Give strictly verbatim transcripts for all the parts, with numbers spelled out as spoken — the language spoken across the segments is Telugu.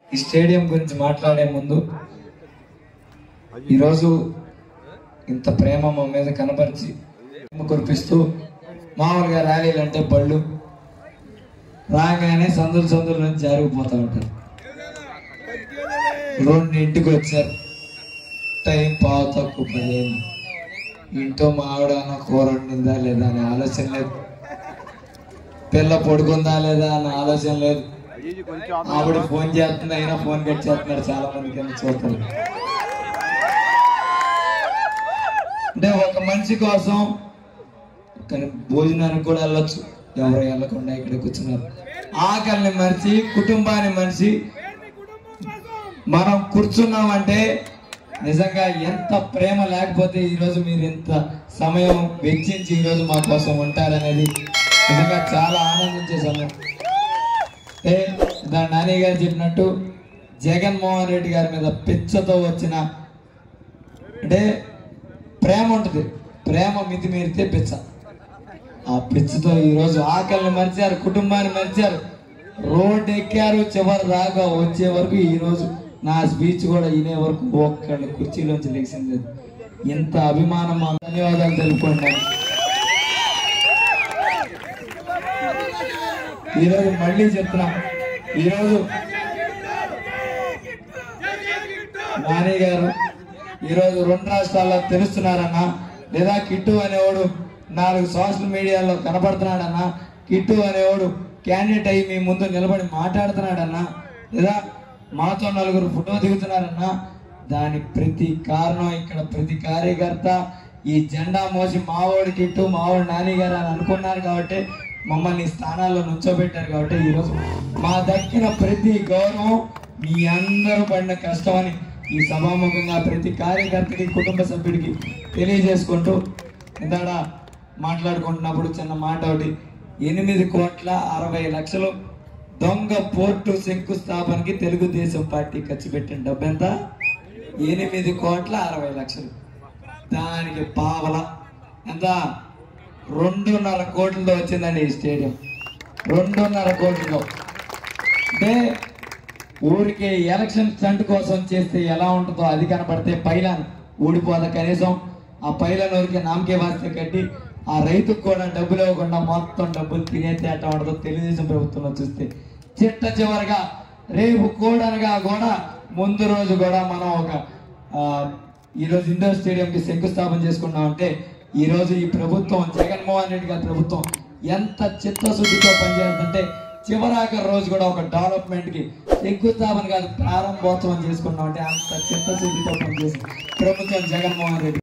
ఈ స్టేడియం గురించి మాట్లాడే ముందు ఈరోజు ఇంత ప్రేమ మా మీద కనపరిచి కురిపిస్తూ మామూలుగా ర్యాలీలు అంటే బళ్ళు రాగానే సందులు సందుల నుంచి జారిపోతూ ఉంటారు. రెండు ఇంటికి వచ్చారు, టైం పావు తక్కువ పదిహేను. ఇంట్లో మా ఆవిడ కూర వండిందా లేదా అనే ఆలోచన లేదు, పిల్ల పడుకుందా లేదా అన్న ఆలోచన లేదు. ఆవిడ ఫోన్ చేస్తుంది, అయినా ఫోన్ కట్ చేస్తున్నారు చాలా మంది కింద చూస్తారు. అంటే ఒక మనిషి కోసం కానీ భోజనానికి కూడా వెళ్ళొచ్చు, ఎవరు వెళ్ళకుండా ఇక్కడ కూర్చున్నారు. ఆకలిని మరిచి కుటుంబాన్ని మరిచి మనం కూర్చున్నామంటే నిజంగా ఎంత ప్రేమ లేకపోతే ఈరోజు మీరు ఎంత సమయం వెచ్చించి ఈరోజు మా కోసం ఉంటారనేది నిజంగా చాలా ఆనందించే సమయం. అంటే దాని నాని గారు చెప్పినట్టు జగన్మోహన్ రెడ్డి గారి మీద పిచ్చతో వచ్చిన అంటే ప్రేమ ఉంటుంది, ప్రేమ మితి మీరితే పిచ్చ. ఆ పిచ్చతో ఈరోజు ఆకలిని మరిచారు, కుటుంబాన్ని మరిచారు, రోడ్డు ఎక్కారు. చివరి దాకా వచ్చే వరకు ఈరోజు నా స్పీచ్ కూడా వినే వరకు ఒక్కళ్ళు కుర్చీలోంచి లేచింది లేదు. ఇంత అభిమానం, మా ధన్యవాదాలు తెలుపుకోండి. ఈరోజు మళ్ళీ చెప్తున్నా, ఈరోజు నాని గారు ఈరోజు రెండు రాష్ట్రాల్లో తెలుస్తున్నారన్నా, లేదా కిట్టు అనేవాడు నాలుగు సోషల్ మీడియాలో కనపడుతున్నాడన్నా, కిట్టు అనేవాడు క్యాండిడేట్ అయ్యి మీ ముందు నిలబడి మాట్లాడుతున్నాడన్నా, లేదా మాతో నలుగురు ఫోటో దిగుతున్నారన్నా, దాని ప్రతి కారణం ఇక్కడ ప్రతి కార్యకర్త ఈ జెండా మోసి మావాడు కిట్టు మావాడు నాని గారు అని అనుకున్నారు కాబట్టి మమ్మల్ని స్థానాల్లో నుంచోబెట్టారు. కాబట్టి ఈరోజు మా దక్కిన ప్రతి గౌరవం మీ అందరూ పడిన కష్టమని ఈ సభాముఖంగా ప్రతి కార్యకర్తకి కుటుంబ సభ్యుడికి తెలియజేసుకుంటూ ఇందాడ మాట్లాడుకుంటున్నప్పుడు చిన్న మాట ఒకటి, ఎనిమిది కోట్ల అరవై లక్షలు దొంగ పోర్టు శంకుస్థాపనకి తెలుగుదేశం పార్టీ ఖర్చు పెట్టిన డబ్బు ఎంత? ఎనిమిది కోట్ల అరవై లక్షలు. దానికి పావల ఎంత? రెండున్నర కోట్లతో వచ్చిందండి ఈ స్టేడియం. రెండున్నర కోట్లతో అంటే ఊరికి ఎలక్షన్ స్టంట్ కోసం చేస్తే ఎలా ఉంటుందో అది కనపడితే పైలాన్ ఊడిపోదా, కనీసం ఆ పైలాన్ ఊరికి నామకే వాస్తే కట్టి ఆ రైతుకు కూడా డబ్బులు ఇవ్వకుండా మొత్తం డబ్బులు తినేస్తే అట్లా ఉండదు తెలుగుదేశం ప్రభుత్వంలో చూస్తే. చిట్ట చివరిగా రేపు కూడనగా కూడా ముందు రోజు కూడా మనం ఒక ఈరోజు ఇండోర్ స్టేడియంకి శంకుస్థాపన చేసుకున్నామంటే ఈరోజు ఈ ప్రభుత్వం జగన్మోహన్ రెడ్డి గారి ప్రభుత్వం ఎంత చిత్తశుద్ధితో పనిచేస్తుంటే చివరాఖరి రోజు కూడా ఒక డెవలప్మెంట్కి శంకుస్థాపన కాదు ప్రారంభోత్సవం చేసుకున్నామంటే అంత చిత్తశుద్ధితో పనిచేసి ప్రభుత్వం జగన్మోహన్ రెడ్డి.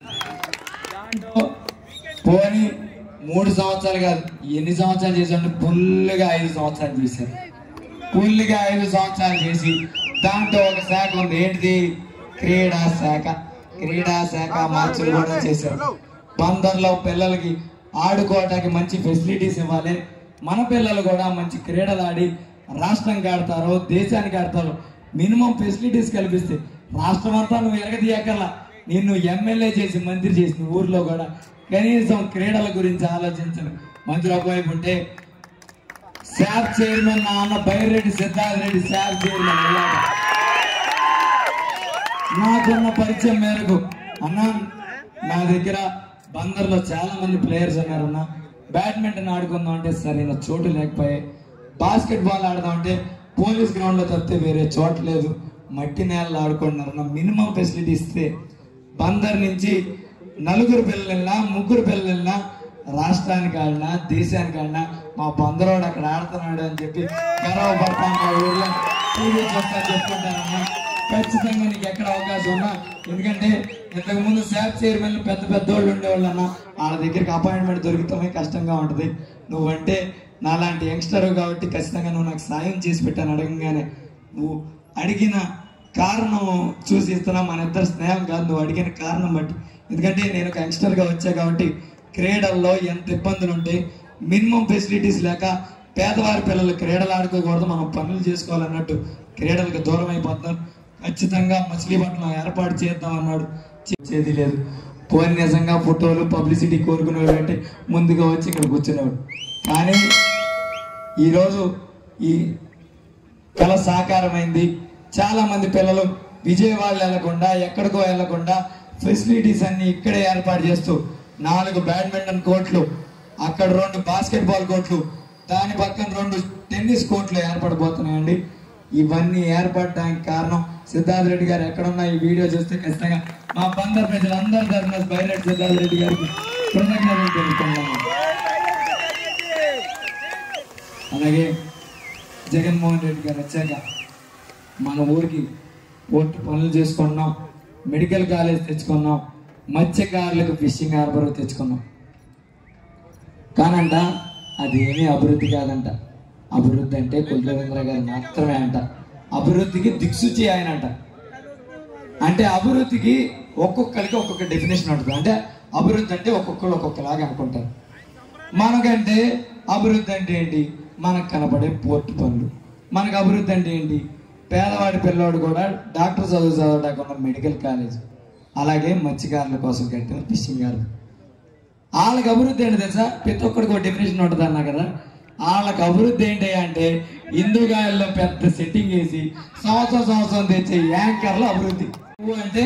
పోనీ మూడు సంవత్సరాలు కాదు, ఎన్ని సంవత్సరాలు చేశారు? ఫుల్గా ఐదు సంవత్సరాలు చేశారు. ఫుల్గా ఐదు సంవత్సరాలు చేసి దాంట్లో ఒక శాఖ ఉంది, ఏంటిది? క్రీడా శాఖ. క్రీడా శాఖ మార్చులు కూడా చేశారు. బందర్లో పిల్లలకి ఆడుకోవటానికి మంచి ఫెసిలిటీస్ ఇవ్వాలి, మన పిల్లలు కూడా మంచి క్రీడలు ఆడి రాష్ట్రానికి ఆడతారు, దేశానికి ఆడతారు. మినిమం ఫెసిలిటీస్ కల్పిస్తే రాష్ట్రం అంతా నువ్వు ఎరగదీయకల్లా, నిన్ను ఎమ్మెల్యే చేసి మంత్రి చేసిన ఊర్లో కూడా కనీసం క్రీడల గురించి ఆలోచించను మంత్రి ఒకవైపు ఉంటే శాప్ చైర్మన్ నా అన్న బైరెడ్డి సిద్ధార్థ రెడ్డి శాప్ చైర్మన్ వెళ్ళాడు. నాకున్న పరిచయం మేరకు అన్న నా దగ్గర బందర్లో చాలా మంది ప్లేయర్స్ ఉన్నారన్న, బ్యాడ్మింటన్ ఆడుకుందాం అంటే సరైన చోటు లేకపోయాయి, బాస్కెట్ బాల్ ఆడదాం అంటే పోలీస్ గ్రౌండ్ లో తప్పితే వేరే చోటు లేదు, మట్టి నేలలో ఆడుకుంటున్నారన్న. మినిమం ఫెసిలిటీ ఇస్తే బందర్ నుంచి నలుగురు పిల్లలన్నా ముగ్గురు పిల్లలన్నా రాష్ట్రానికి ఆడినా దేశానికి ఆడినా మా బందరోడు అక్కడ ఆడుతున్నాడు అని చెప్పి గర్వపడతాను. మా ఊర్లో టీవీ చూస్తా చెప్పుకుంటానన్నా, ఖచ్చితంగా నీకు ఎక్కడ అవకాశం ఉన్నా, ఎందుకంటే ఇంతకు ముందు శాప్ చైర్మన్ పెద్ద పెద్ద వాళ్ళు ఉండేవాళ్ళు అన్న, వాళ్ళ దగ్గరికి అపాయింట్మెంట్ దొరుకుతామే కష్టంగా ఉంటుంది. నువ్వంటే నాలాంటి యంగ్స్టర్ కాబట్టి ఖచ్చితంగా నువ్వు నాకు సాయం చేసి పెట్టాను. అడగంగానే నువ్వు అడిగిన కారణం చూసి ఇస్తున్నా, మన ఇద్దరు స్నేహం కాదు, నువ్వు అడిగిన కారణం బట్టి. ఎందుకంటే నేను ఒక యంగ్స్టర్గా వచ్చా కాబట్టి క్రీడల్లో ఎంత ఇబ్బందులు ఉంటాయి, మినిమం ఫెసిలిటీస్ లేక పేదవారి పిల్లలు క్రీడలు ఆడుకోకూడదు, మనం పనులు చేసుకోవాలన్నట్టు క్రీడలకు దూరం అయిపోతున్నారు. ఖచ్చితంగా మచిలీపట్నం ఏర్పాటు చేద్దాం అన్నాడు, చేసేది లేదు. పోని నిజంగా ఫోటోలు పబ్లిసిటీ కోరుకునేవాడు అంటే ముందుగా వచ్చి ఇక్కడ కూర్చునేవాడు. కానీ ఈరోజు ఈ కళ సాకారమైంది. చాలా మంది పిల్లలు విజయవాడ వెళ్లకుండా ఎక్కడికో వెళ్లకుండా ఫెసిలిటీస్ అన్ని ఇక్కడే ఏర్పాటు చేస్తూ నాలుగు బ్యాడ్మింటన్ కోర్టులు, అక్కడ రెండు బాస్కెట్ బాల్ కోర్టులు, దాని పక్కన రెండు టెన్నిస్ కోర్టులు ఏర్పడబోతున్నాయండి. ఇవన్నీ ఏర్పడడానికి కారణం సిద్ధార్థ రెడ్డి గారు. ఎక్కడున్నా ఈ వీడియో చూస్తే ఖచ్చితంగా మా బందర్ ప్రజలందరి తరఫున బైరెడ్డి సిద్ధార్థ రెడ్డి గారికి కృతజ్ఞతలు తెలుపుతున్నాము. అలాగే జగన్మోహన్ రెడ్డి గారు వచ్చాక మన ఊరికి పోర్టు పనులు చేసుకున్నాం, మెడికల్ కాలేజ్ తెచ్చుకున్నాం, మత్స్యకారులకు ఫిషింగ్ హార్బర్ తెచ్చుకున్నాం. కానంట అది ఏమీ అభివృద్ధి కాదంట. అభివృద్ధి అంటే కులరవీంద్ర గారు మాత్రమే అంట. అభివృద్ధికి దిక్సూచి ఆయన అంట. అంటే అభివృద్ధికి ఒక్కొక్కరికి ఒక్కొక్క డెఫినేషన్ ఉంటుంది. అంటే అభివృద్ధి అంటే ఒక్కొక్కరు ఒక్కొక్కలాగా అనుకుంటారు. మనకంటే అభివృద్ధి అంటే ఏంటి? మనకు కనపడే పోర్టు పనులు. మనకు అభివృద్ధి అంటే ఏంటి? పేదవాడి పిల్లవాడు కూడా డాక్టర్ చదువు చదవడానికి ఉన్న మెడికల్ కాలేజ్, అలాగే మత్స్యకారుల కోసం కట్టిన ఫిషింగ్ హార్బర్. వాళ్ళకి అభివృద్ధి ఏంటి తెలుసా? ప్రతి ఒక్కడికి ఒక డెఫినేషన్ ఉంటుంది అన్నా కదా. వాళ్ళకి అభివృద్ధి ఏంటి అంటే హిందూగాయల్లో పెద్ద సెట్టింగ్ వేసి సంవత్సరం సంవత్సరం తెచ్చే యాంకర్లు అభివృద్ధి. అంటే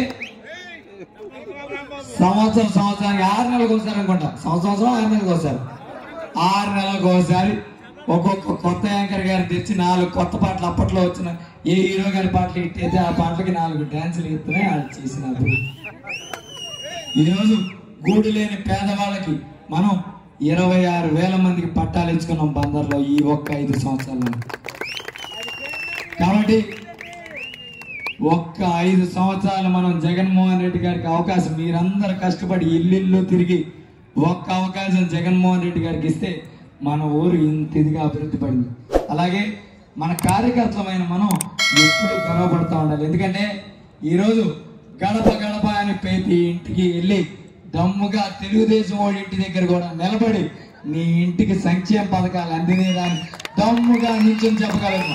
సంవత్సరం సంవత్సరానికి ఆరు నెలలకు ఒకసారి అనుకుంటా, సంవత్సరం సంవత్సరం ఆరు నెలలకు ఒకసారి ఆరు నెలలకు ఒకసారి ఒక్కొక్క కొత్త యాంకర్ గారు తెచ్చి నాలుగు కొత్త పాటలు, అప్పట్లో వచ్చిన ఏ హీరో గారి పాటలు ఇట్టయితే ఆ పాటలకి నాలుగు డ్యాన్సులు ఇస్తూనే వాళ్ళు చేసిన అభివృద్ధి. ఈరోజు గూడు లేని పేదవాళ్ళకి మనం ఇరవై ఆరు వేల మందికి పట్టాలు ఇచ్చుకున్నాం బందర్లో ఈ ఒక్క ఐదు సంవత్సరాల్లో. కాబట్టి ఒక్క ఐదు సంవత్సరాలు మనం జగన్మోహన్ రెడ్డి గారికి అవకాశం, మీరందరూ కష్టపడి ఇల్లు తిరిగి ఒక్క అవకాశం జగన్మోహన్ రెడ్డి గారికి ఇస్తే మన ఊరు ఇంత ఇదిగా అభివృద్ధి పడింది. అలాగే మన కార్యకర్తలమైన మనం ఎప్పుడు గర్వపడతా ఉండాలి. ఎందుకంటే ఈరోజు గడప గడప అని ప్రతి ఇంటికి వెళ్ళి దమ్ముగా తెలుగుదేశం వాడి ఇంటి దగ్గర కూడా నిలబడి నీ ఇంటికి సంక్షేమ పథకాలు అందినేదాన్ని దమ్ముగా నిల్చొని చెప్పగలను.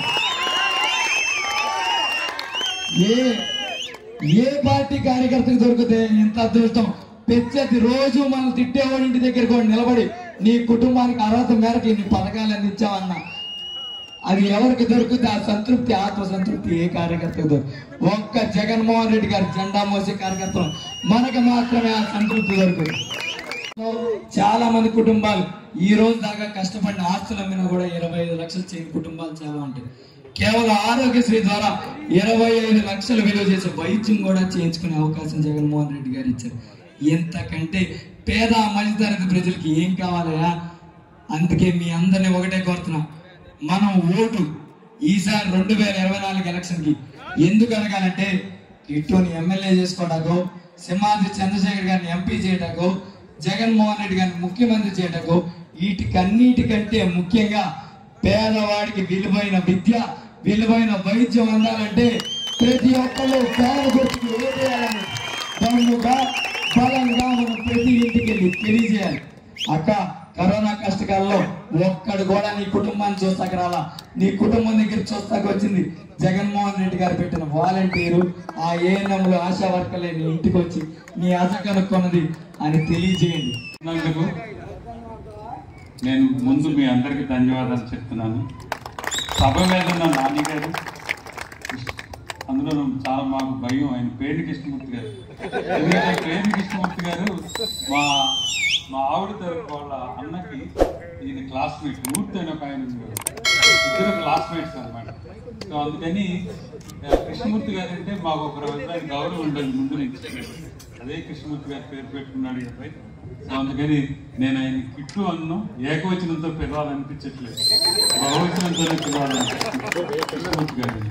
ఏ ఏ పార్టీ కార్యకర్తకు దొరికితే ఇంత అదృష్టం? ప్రతి రోజు మనం తిట్టేవాడి ఇంటి దగ్గర కూడా నిలబడి నీ కుటుంబానికి అర్హత మేరకు నీ పథకాలు అందించావన్నా అది ఎవరికి దొరుకుతుంది? ఆ సంతృప్తి, ఆత్మ సంతృప్తి ఏ కార్యకర్తకు దొరుకు? ఒక్క జగన్మోహన్ రెడ్డి గారి జెండా మోసే కార్యకర్తలు మనకు మాత్రమే ఆ సంతృప్తి దొరుకుతుంది. చాలా మంది కుటుంబాలు ఈ రోజు దాకా కష్టపడిన ఆస్తులు అమ్మినా కూడా ఇరవై ఐదు లక్షలు చేయని కుటుంబాలు చాలా ఉంటాయి. కేవలం ఆరోగ్యశ్రీ ద్వారా ఇరవై ఐదు లక్షలు విలువ చేసే వైద్యం కూడా చేయించుకునే అవకాశం జగన్మోహన్ రెడ్డి గారు ఇచ్చారు. ఎంతకంటే పేద మధ్యతరగతి ప్రజలకి ఏం కావాలయా? అందుకే మీ అందరినీ ఒకటే కోరుతున్నా, మనం ఓటు ఈసారి రెండు వేల ఇరవై నాలుగు ఎలక్షన్ కి ఎందుకు అడగాలంటే ఇటుని ఎమ్మెల్యే చేసుకోవడాకో, సింహాద్రి చంద్రశేఖర్ గారిని ఎంపీ చేయడాకో, జగన్మోహన్ రెడ్డి గారిని ముఖ్యమంత్రి చేయడాకో, వీటికన్నిటికంటే ముఖ్యంగా పేదవాడికి విలువైన విద్య, విలువైన వైద్యం అందాలంటే ప్రతి ఒక్కళ్ళు పేద గుర్తుకు ఓటేయాలని దమ్ముగా బలంగా మనం ప్రతి ఇంటికి వెళ్ళి తెలియజేయాలి. అక్క, కరోనా కష్టకాలంలో ఒక్కడు కూడా నీ కుటుంబాన్ని చూస్తాక రాలా, నీ కుటుంబం దగ్గర చూస్తాక వచ్చింది జగన్మోహన్ రెడ్డి గారు పెట్టిన వాలంటీరు, ఆ ఏఎన్ఎంలు, ఆశా వర్కర్లే నీ ఇంటికి వచ్చి నీ ఆశ కనుక్కున్నది అని తెలియజేయండి. నేను ముందు మీ అందరికీ ధన్యవాదాలు చెప్తున్నాను. సభ మీద ఉన్న నాని గారు, అందులో చాలా మాకు భయం, ఆయన పేరు కృష్ణమూర్తి గారు. ఎందుకంటే పేరు కృష్ణమూర్తి గారు మా మా ఆవిడ తరపు వాళ్ళ అన్నకి ఈయన క్లాస్మేట్, మూర్తి అని ఒక ఆయన ఇద్దరు క్లాస్మేట్స్ అనమాట. సో అందుకని కృష్ణమూర్తి గారు అంటే మాకు ఒక రోజు గౌరవం ఉండదు ముందు నుంచి. అదే కృష్ణమూర్తి గారి పేరు పెట్టుకున్నాడు ఈ అబ్బాయి. సో అందుకని నేను ఆయన కిట్టు అన్నం ఏకవచనంతో పిలవాలనిపించట్లేదు, బహువచనంతోనే పిలవాలనిపిస్తుంది కృష్ణమూర్తి గారిని.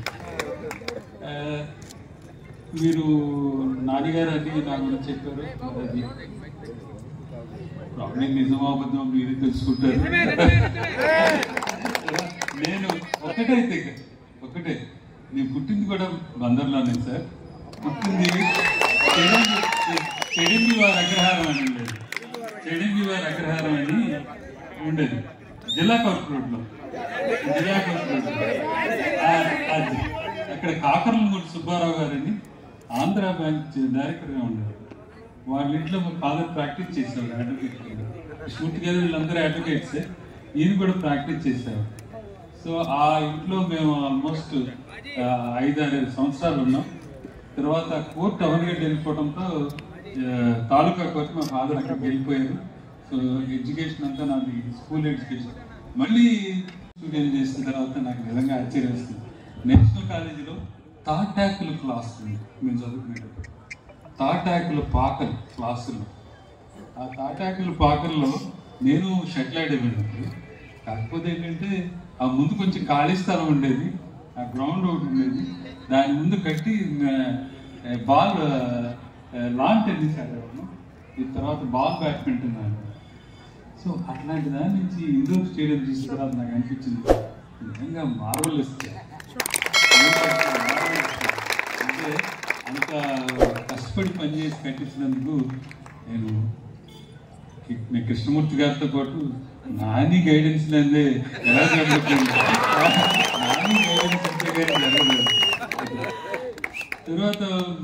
మీరు నాన్నగారు అని నా గురించి చెప్పారు, అది నేను నిజమాబద్ధం మీరు తెలుసుకుంటారు. నేను ఒకటైతే ఒకటే, నేను పుట్టింది కూడా బందర్లోనే సార్. పుట్టింది చెడింది వారి అగ్రహారం అని ఉండేది, చెడింది వారి అగ్రహారం అని ఉండేది జిల్లా కోర్టు రోడ్లో. జిల్లా కోర్టు రోడ్లో అది అక్కడ కాకర్లమూడి సుబ్బారావు గారని ఆంధ్ర బ్యాంక్ డైరెక్టర్గా ఉండేవారు. వాళ్ళ ఇంట్లో మా ఫాదర్ ప్రాక్టీస్ చేసేవాడు, అడ్వకేట్. స్మృతి గారు వీళ్ళందరూ అడ్వకేట్సే, ఈయన కూడా ప్రాక్టీస్ చేసేవాడు. సో ఆ ఇంట్లో మేము ఆల్మోస్ట్ ఐదారు సంవత్సరాలు ఉన్నాం. తర్వాత కోర్టు అవనగడ్డ వెళ్ళిపోవడంతో తాలూకా కోర్టు మా ఫాదర్ అక్కడికి వెళ్ళిపోయారు. సో ఎడ్యుకేషన్ అంతా నాది స్కూల్ ఎడ్యుకేషన్. మళ్ళీ స్టూడెంట్ చేసిన తర్వాత నాకు నిజంగా ఆశ్చర్యం వస్తుంది. నేషనల్ కాలేజీలో తాటాకుల క్లాసులు మేము చదువుకునేటప్పుడు తాటాకుల పాకలు క్లాసుల్లో ఆ తాటాకుల పాకల్లో నేను షటిల్ ఆడేవాడినప్పుడు. కాకపోతే ఏంటంటే ఆ ముందు కొంచెం ఖాళీ స్థలం ఉండేది, ఆ గ్రౌండ్ ఒకటి ఉండేది, దాని ముందు కట్టి బాల్ లాన్ టెన్నిస్ ఆడేవాళ్ళం. ఈ తర్వాత బాల్ బ్యాడ్మింటన్ ఆడేవాళ్ళం. సో అట్లాంటి దాని నుంచి ఇండోర్ స్టేడియం చూసిన తర్వాత నాకు అనిపించింది నిజంగా మార్వల్ ఇస్తే అంటే అంత కష్టపడి పనిచేసి కట్టించినందుకు నేను నేను కృష్ణమూర్తి గారితో పాటు నాని గైడెన్స్ లేదే ఎలా జరుగుతుంది, నాని గైడెన్స్ ఉంటే కానీ జరగలేదు. తర్వాత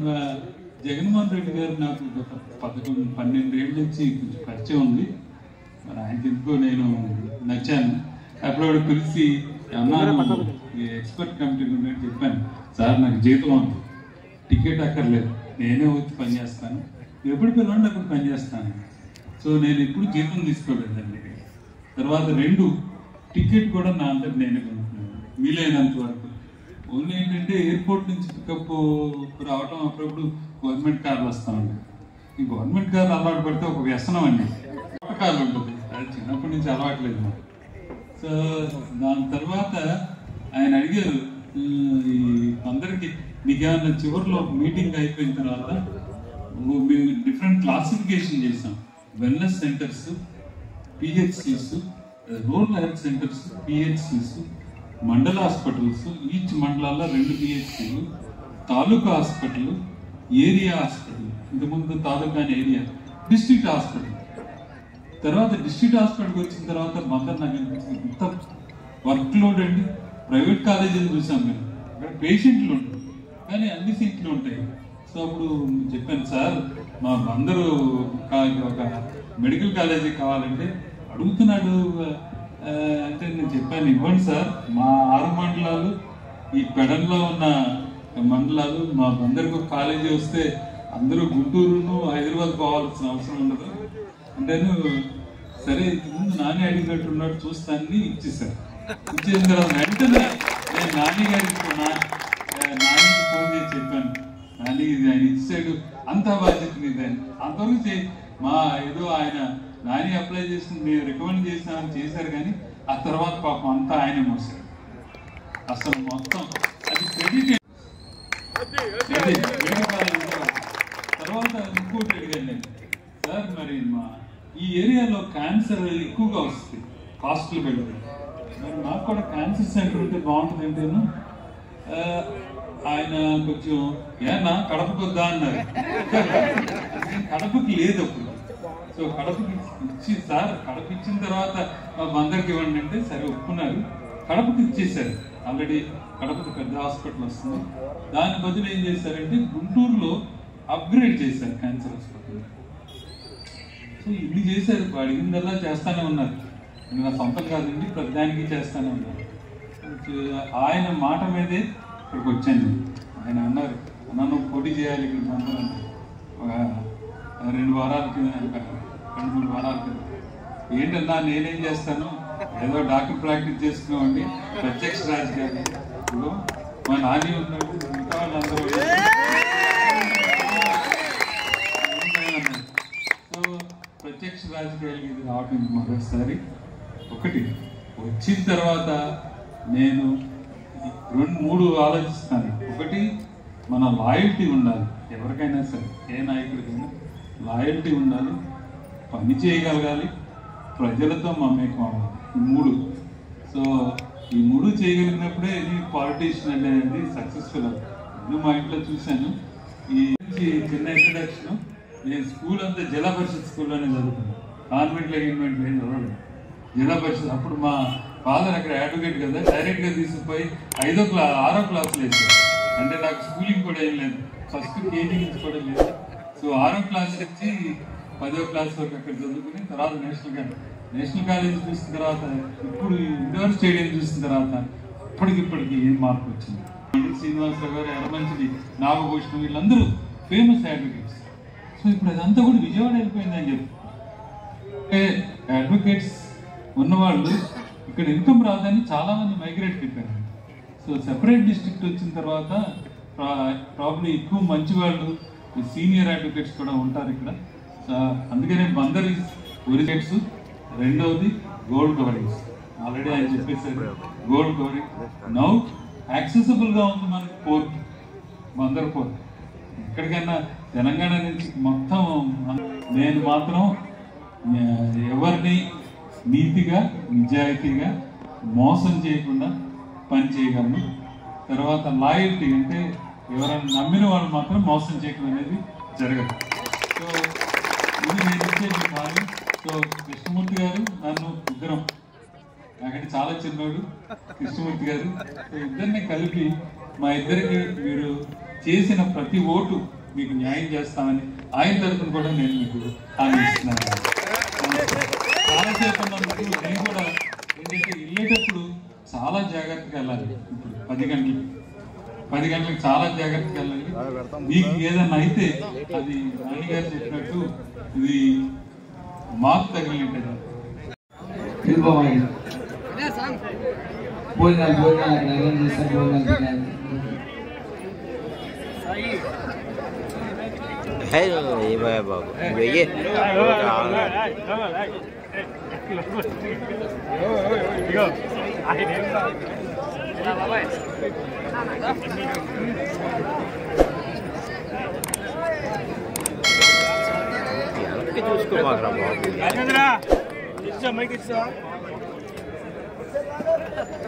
జగన్మోహన్ రెడ్డి గారు నాకు గత పదకొండు పన్నెండు ఏళ్ళ నుంచి కొంచెం పరిచయం ఉంది. మరి ఆయనకి ఎందుకో నేను నచ్చాను. అప్పుడు పిలిచి అన్నాను ఎక్స్పర్ట్ కమిటీ ఉన్నట్టు చెప్పాను, సార్ నాకు జీతం ఉంది, టికెట్ అక్కర్లేదు, నేనే వచ్చి పనిచేస్తాను, ఎప్పుడు పిలవండి అప్పుడు పనిచేస్తాను. సో నేను ఎప్పుడు జీతం తీసుకోలేదండి. తర్వాత రెండు టికెట్ కూడా నా అంతటి నేనే కొనుక్కున్నాను వీలైనంత వరకు. ఓన్లీ ఏంటంటే ఎయిర్పోర్ట్ నుంచి పికప్ రావటం అప్పుడప్పుడు గవర్నమెంట్ కార్లు వస్తామండి. ఈ గవర్నమెంట్ కార్లు అలవాటు పడితే ఒక వ్యసనం అండి, కార్లు ఉంటుంది, అది చిన్నప్పటి నుంచి అలవాట్లేదు మాకు. సో దాని తర్వాత ఆయన అడిగారు ఈ అందరికి మీకేమన్నా చివరిలో మీటింగ్ అయిపోయిన తర్వాత మేము డిఫరెంట్ క్లాసిఫికేషన్ చేసాం. Wellness centres, PHCs, rural health centres, PHCs, mandal hospitals, each మండలాల్లో రెండు పిహెచ్సిలు, తాలూకా హాస్పిటల్, ఏరియా హాస్పిటల్, ఇంతకుముందు తాలూకా ఏరియా, డిస్ట్రిక్ట్ హాస్పిటల్. తర్వాత డిస్ట్రిక్ట్ హాస్పిటల్కి వచ్చిన తర్వాత మదర్ నాకు అనిపించింది ఇంత వర్క్ లోడ్ అండి. ప్రైవేట్ కాలేజీలు చూసాం మేము, అక్కడ పేషెంట్లు ఉంటారు కానీ అన్ని సీట్లు ఉంటాయి. సో అప్పుడు చెప్పాను, సార్ మా అందరూ ఒక మెడికల్ కాలేజీ కావాలంటే అడుగుతున్నాడు అంటే నేను చెప్పాను, ఇవ్వండి సార్, మా ఆరు మండలాలు ఈ పెడన్లో ఉన్న మండలాలు మా అందరికి ఒక కాలేజీ వస్తే అందరూ గుంటూరును హైదరాబాద్ పోవాల్సిన అవసరం ఉండదు అంటే, సరే ముందు నాని అడిగినట్టున్నాడు చూస్తానని ఇచ్చేసారు. ఇచ్చేసిన తర్వాత వెంటనే నేను నాని గారికి నానికి ఫోన్ చేసి చెప్పాను, నాని ఇది ఆయన ఇచ్చాడు, అంతా బాధ్యత మీద అంతవరకు మా ఏదో ఆయన నాని అప్లై చేసి నేను రికమెండ్ చేసినామని చేశారు కానీ ఆ తర్వాత పాపం అంతా ఆయనే మోసాడు. అసలు మొత్తం అది క్రెడిట్. తర్వాత ఇంకోటి అడిగాను నేను, సార్ మరి మా ఈ ఏరియాలో క్యాన్సర్ ఎక్కువగా వస్తుంది కాస్ట్లు పెట్టి, మరి నాకు కూడా క్యాన్సర్ సెంటర్ ఉంటే బాగుంటుంది ఏంటేను. ఆయన కొంచెం ఏనా కడపకు వద్దా అన్నారు. కడపకి లేదు అప్పుడు. సో కడపకి ఇచ్చి, సార్ కడప ఇచ్చిన తర్వాత అందరికి ఇవ్వండి అంటే సరే ఒప్పుకున్నారు, కడపకి ఇచ్చేసారు. ఆల్రెడీ కడపకి పెద్ద హాస్పిటల్ వస్తుంది. దాని బదులు ఏం చేశారంటే గుంటూరులో అప్గ్రేడ్ చేశారు క్యాన్సర్ హాస్పిటల్. సో ఇన్ని చేశారు, అడిగిందల్లా చేస్తానే ఉన్నారు. నా సొంతం కాదండి, ప్రతిదానికి చేస్తానే ఉన్నారు. ఆయన మాట మీదే ఇక్కడికి వచ్చాను. ఆయన అన్నారు, అన్న నువ్వు పోటీ చేయాలి ఇక్కడ సొంతం రెండు వారాల కింద రెండు మూడు వారాల కింద. ఏంటన్నా నేనేం చేస్తాను, ఏదో డాక్టర్ ప్రాక్టీస్ చేసుకున్నామండి, ప్రత్యక్ష రాజకీయాలు మా నాని ఉన్నాడు, మిగతా వాళ్ళందరూ. సో ప్రత్యక్ష రాజకీయాలు ఇది రావటం మొదటిసారి. ఒకటి వచ్చిన తర్వాత నేను రెండు మూడు ఆలోచిస్తాను. ఒకటి మన లాయల్టీ ఉండాలి, ఎవరికైనా సరే ఏ నాయకుడికైనా లాయల్టీ ఉండాలి, పని చేయగలగాలి, ప్రజలతో మమేకం అవ్వాలి, ఈ మూడు. సో ఈ మూడు చేయగలిగినప్పుడే ఇది పాలిటీషియన్ అనేది సక్సెస్ఫుల్ అవుతుంది. నేను మా ఇంట్లో చూశాను. ఈ చిన్న ఇంట్రడక్షన్, నేను స్కూల్ అంతా జిల్లా పరిషత్ స్కూల్లోనే చదువుకున్నాను, కాన్వెంట్లో ఇన్వెంట్ ఏం చదవలేదు. జిల్లా పరిషత్ అప్పుడు మా ఫాదర్ అక్కడ అడ్వకేట్ కదా, డైరెక్ట్గా తీసుకుపోయి ఐదో క్లాస్ ఆరో క్లాసులు వేసారు. అంటే నాకు స్కూలింగ్ కూడా ఏం లేదు, ఫస్ట్ కేజీ నుంచి కూడా లేదు. సో ఆరో క్లాస్ నుంచి పదో క్లాస్ వరకు అక్కడ చదువుకుని తర్వాత నేషనల్ నేషనల్ కాలేజ్ చూసిన తర్వాత ఇప్పుడు ఇండోర్ స్టేడియం చూసిన తర్వాత ఇప్పటికిప్పటికి ఏం మార్పు వచ్చింది. శ్రీనివాసరావు గారు, ఎర్రమంచిది, నాగభూషణం, వీళ్ళందరూ ఫేమస్ అడ్వకేట్స్. సో ఇప్పుడు అదంతా కూడా విజయవాడ వెళ్ళిపోయింది అని చెప్పి అడ్వకేట్స్ ఉన్నవాళ్ళు ఇక్కడ ఇన్కమ్ రాదని చాలా మంది మైగ్రేట్ అయిపోయారు. సో సెపరేట్ డిస్ట్రిక్ట్ వచ్చిన తర్వాత ప్రాబ్లీ ఎక్కువ మంచి వాళ్ళు సీనియర్ అడ్వకేట్స్ కూడా ఉంటారు ఇక్కడ. సో అందుకనే బందర్ ఒరిజినేట్స్. రెండవది గోల్డ్ కవరింగ్స్. ఆల్రెడీ ఆయన చెప్పేసారు గోల్డ్ కవరింగ్. నౌ యాక్సెసిబుల్గా ఉంది మనకి పోర్ట్, బందర్ పోర్ట్. ఎక్కడికైనా తెలంగాణ నుంచి మొత్తం. నేను మాత్రం ఎవరిని నీతిగా నిజాయితీగా మోసం చేయకుండా పని చేయగలను. తర్వాత లాయల్టీ అంటే ఎవరైనా నమ్మిన వాళ్ళు మాత్రం మోసం చేయడం అనేది జరగదు. సో ఇది నేను ఇచ్చేది కాదు. సో కృష్ణమూర్తి గారు నన్ను ఇద్దరం, నాకంటే చాలా చిన్నోడు కృష్ణమూర్తి గారు, ఇద్దరిని కలిపి మా ఇద్దరికి మీరు చేసిన ప్రతి ఓటు మీకు న్యాయం చేస్తామని ఆయన తరఫున కూడా నేను మీకు హామీ ఇస్తున్నాను. చాలాసేపు ఉన్నందుకు నేను కూడా ఏంటంటే వెళ్ళేటప్పుడు చాలా జాగ్రత్తగా వెళ్ళాలి. ఇప్పుడు పది గంటలకి పది గంటలకు చాలా జాగ్రత్తగా వెళ్ళాలి. మీకు ఏదన్నా అయితే అది నాన్నగారు చెప్పినట్టు ఇది మాకు తగిలినట్టు భోజనాలు భోజనాలు అక్కడ అరేంజ్ చేస్తారు. భోజనాలు తినాలి. है ये बाबू ये చూసుకో